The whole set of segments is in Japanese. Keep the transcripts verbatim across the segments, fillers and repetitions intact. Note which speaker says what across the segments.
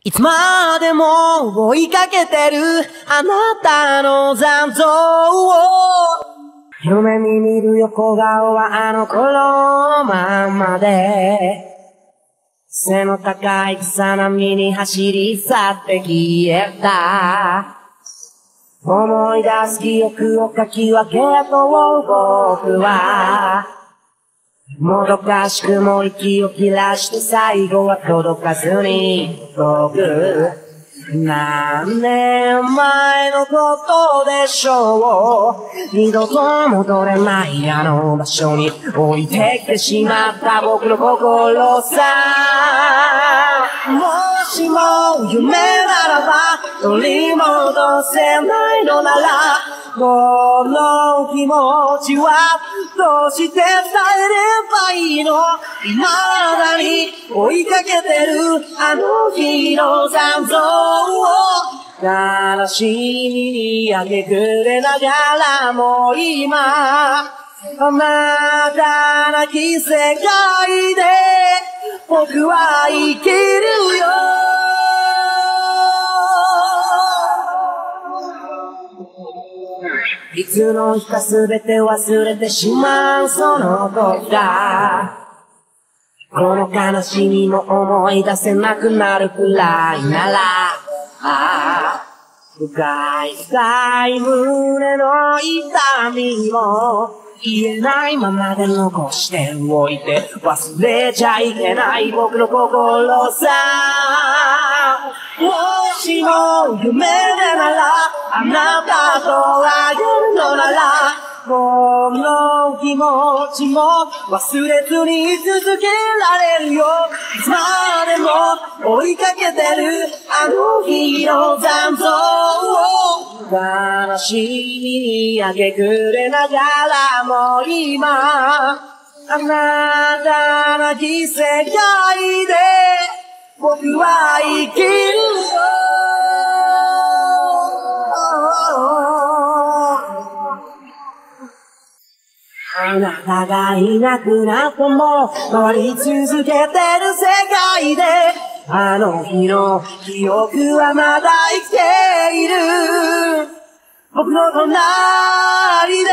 Speaker 1: いつまでも追いかけてるあなたの残像を夢に見る横顔はあの頃のまんまで背の高い草波に走り去って消えた思い出す記憶をかき分けと僕はもどかしくも息を切らして最後は届かずに遠く何年前のことでしょう二度と戻れないあの場所に置いてきてしまった僕の心さもしも夢ならば取り戻せないのならこの気持ちはどうして伝えればいいの未だに追いかけてるあの日の残像を悲しみに明け暮れながらも今あなたなき世界で僕は生きるよいつの日かすべて忘れてしまうその時がこの悲しみも思い出せなくなるくらいならああ深い深い胸の痛みも言えないままで残しておいて忘れちゃいけない僕の心さもしも夢でならあなたとあげるのならこの気持ちも忘れずに続けられるよいつまでも追いかけてるあの日の残像を悲しみに明け暮れながらも今あなたなき世界で僕は生きるよあなたがいなくなっても回り続けてる世界であの日の記憶はまだ生きている僕の隣で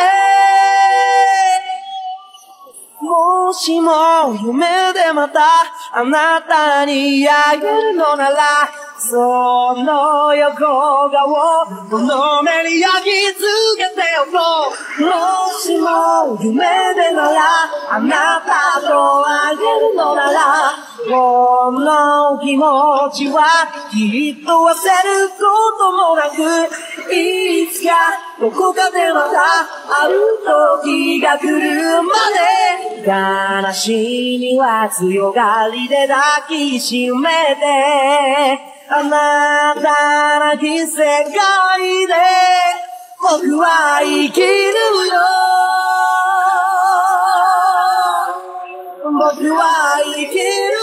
Speaker 1: もしも夢でまたあなたに会えるのならその横顔この目に焼き付けておこうもしも夢でならあなたと会えるのならこの気持ちはきっと忘れることもなくいつかどこかでまたある時が来るまで悲しみは強がりで抱きしめてあなたなき世界で僕は生きるよ僕は生きる